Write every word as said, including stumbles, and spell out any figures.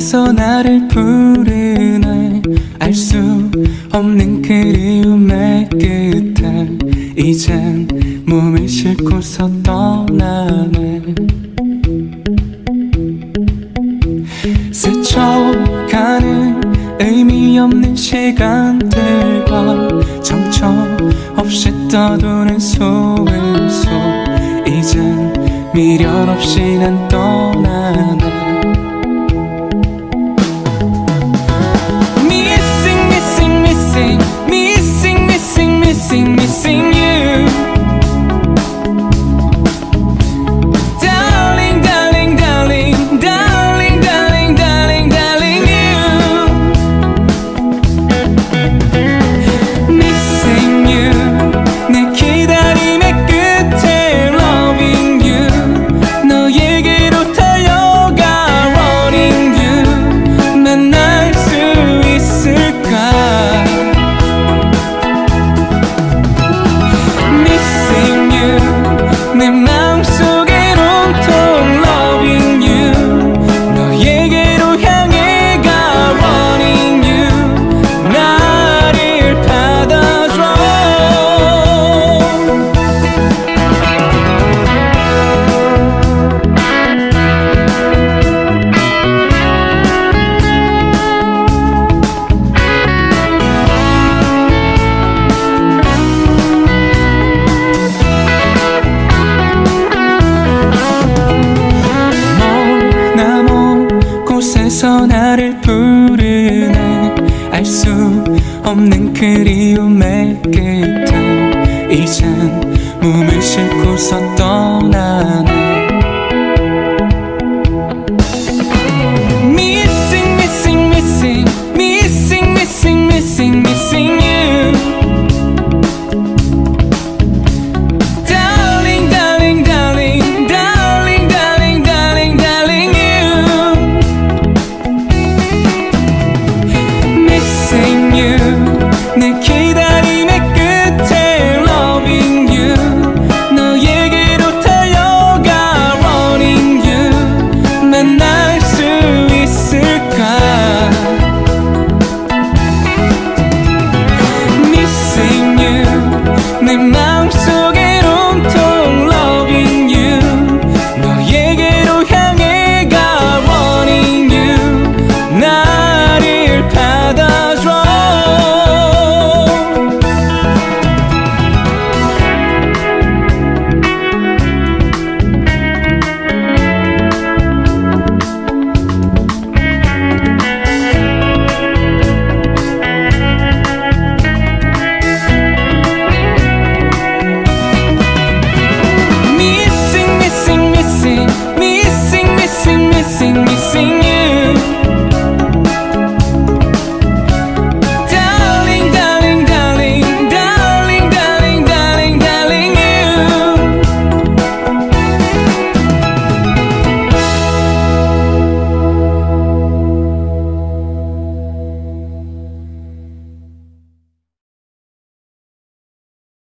곳에서 나를 부르네. 알 수 없는 그리움의 끝에 이젠 몸을 싣고서 떠나네. 스쳐가는 의미 없는 시간들과 정처 없이 떠도는 소음 속 이젠 미련 없이 난 떠나네. Missing, missing, missing, missing, missing, missing, missing you. Darling, darling, darling, darling, darling, darling, darling you. Missing you. 내 기다림의 끝에 loving you. 너에게로 달려가 running you. 만날 수 있을까? Missing you. 내 마음속엔 온통 loving you. 너에게로 향해 가 running you. 나를 받아줘. 머나먼 곳에서 나를 부르네. 알 수 없는 그리움의 끝에 이젠 몸을 싣고서 떠나네. Missing, missing, missing, missing, missing, missing, missing